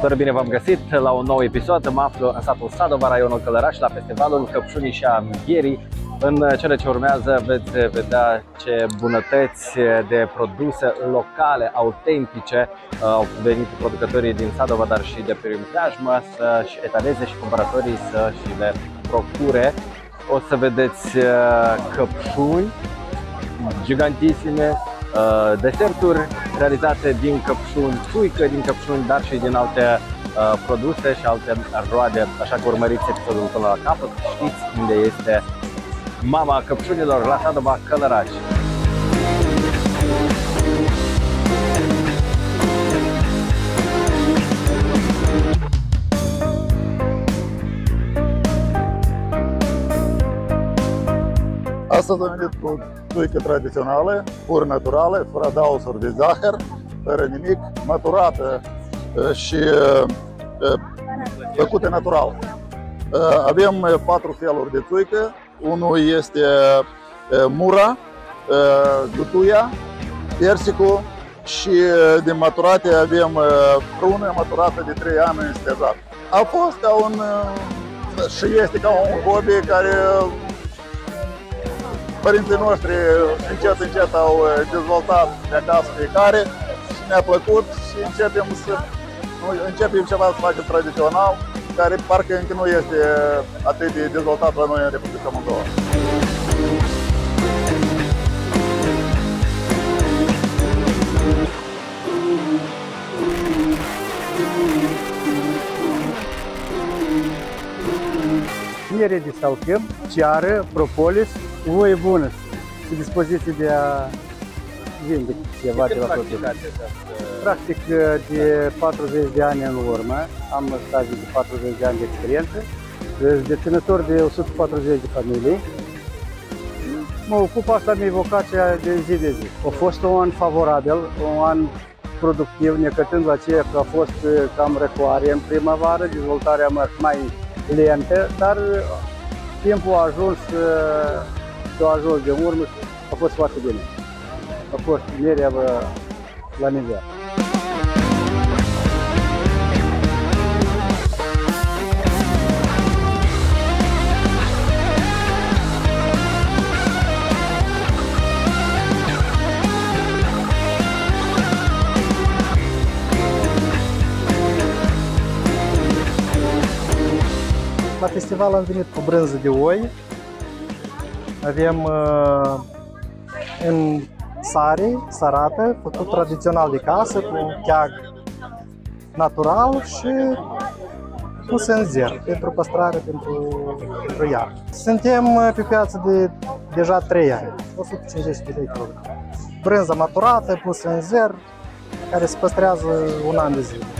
Salutare, bine v-am găsit la un nou episod. Mă aflu în satul Sadova, raionul Călăraș, la festivalul Căpșunii și a Înghierii. În cele ce urmează veți vedea ce bunătăți de produse locale, autentice au venit producătorii din Sadova, dar și de prin preajmă să-și etaleze și cumpărătorii să și le procure. O să vedeți căpșuni gigantisime, deserturi realizate din căpșuni, țuică din căpșuni, dar și din alte produse și alte roade. Așa că urmăriți episodul până la capăt, știți unde este mama căpșunilor, la Sadova, Călăraș. Astăzi am venit cu țuică tradițională, pur naturală, fără adaosuri de zahăr, fără nimic, maturată și făcute natural. Avem 4 feluri de țuică. Unul este mura, gutuia, persicul și de maturate avem prună maturată de 3 ani în stezat. A fost ca un și este ca un hobby care părinții noștri încet au dezvoltat de acasă fiecare și ne-a plăcut și începem ceva să facem tradițional, care parcă încă nu este atât de dezvoltat la noi în Republica Moldova. Miere de salcâm, ceară, propolis, voie bună și dispoziție de a vinde ceva de la producție. Practic de 40 de ani în urmă, am stadiu de 40 de ani de experiență, deținător de 140 de familii. Mă ocup, asta mi-e vocația de zi de zi. A fost un an favorabil, un an productiv, necătând la ceea că a fost cam răcoare în primăvară, dezvoltarea mai lentă, dar timpul a ajuns de urmă și a fost foarte bine. A fost mierea la nivel. La festival am venit cu brânză de oi, avem în sare, sarată, făcut tradițional de casă, cu cheag natural și pus în zer, pentru păstrare, pentru iarnă. Suntem pe piață de deja 3 ani, 150 de lei kg. Brânză maturată, pusă în zer, care se păstrează un an de zile.